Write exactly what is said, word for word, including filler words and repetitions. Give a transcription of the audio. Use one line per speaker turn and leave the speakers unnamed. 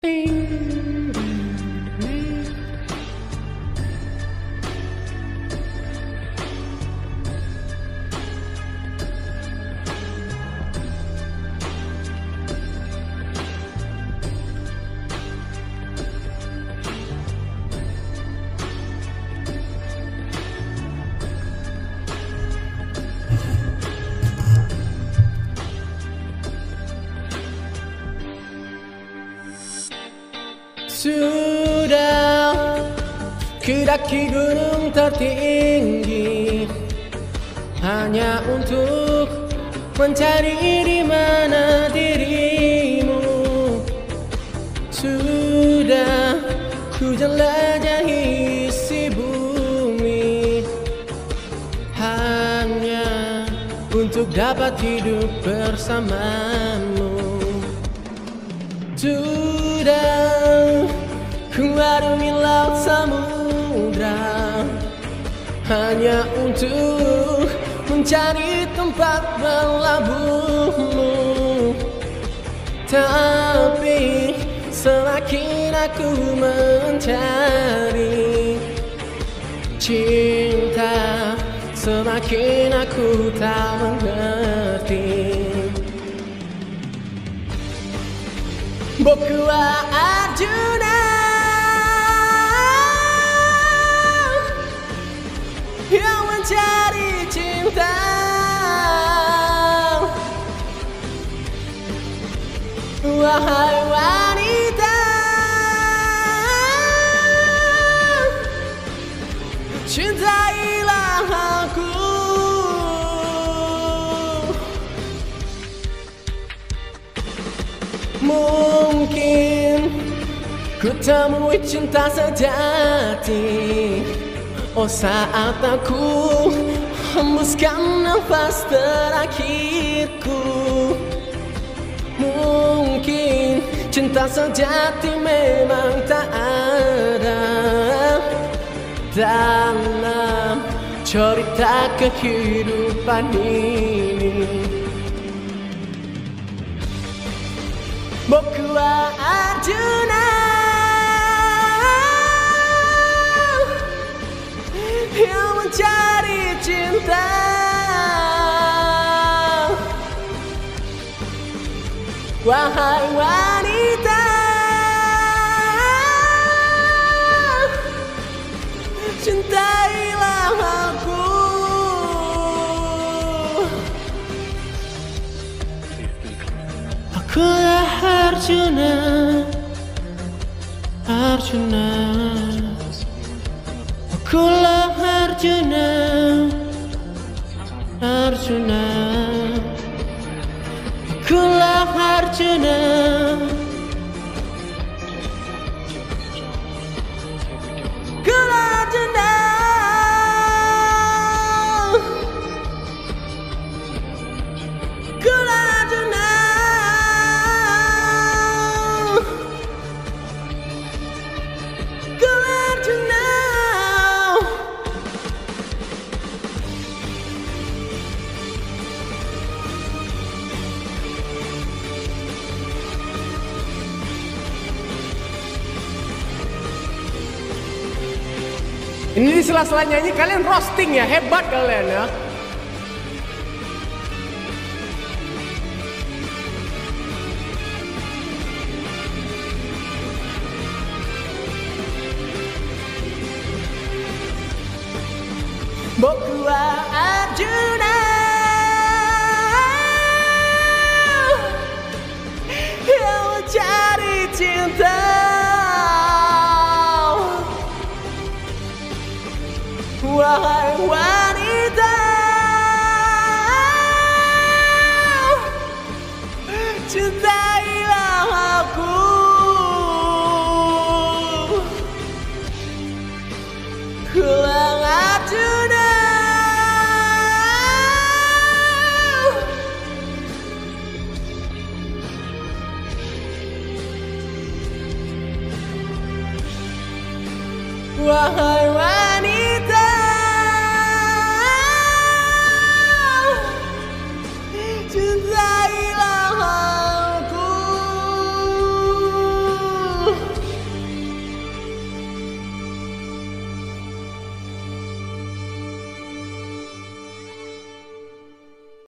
Sudah kudaki gunung tertinggi hanya untuk mencari di mana dirimu. Sudah ku jelajahi isi bumi hanya untuk dapat hidup bersamamu. Sudah ku arungi laut samudra hanya untuk mencari tempat berlabuhmu. Tapi semakin aku mencari cinta, semakin aku tak mengerti. Boku wa Arjuna yang mencari cinta. Wahai wanita, cintailah aku. Mungkin ku temui cinta sejati, oh saat aku hembuskan nafas terakhirku. Mungkin cinta sejati memang tak ada dalam cerita kehidupan ini. Boku wa Arjuna yang mencari cinta. Wahai wanita, cintailah aku. Akulah Arjuna, Arjuna. Akulah Arjuna, Arjuna. Akulah Arjuna. Akulah Arjuna. Akulah Arjuna. Akulah Arjuna. Ini di sela-sela nyanyi kalian roasting ya, hebat kalian ya. Boku wa Arjuna yang mencari cinta. Wahai wanita, cintailah aku. Akulah Arjuna. Wahai wanita,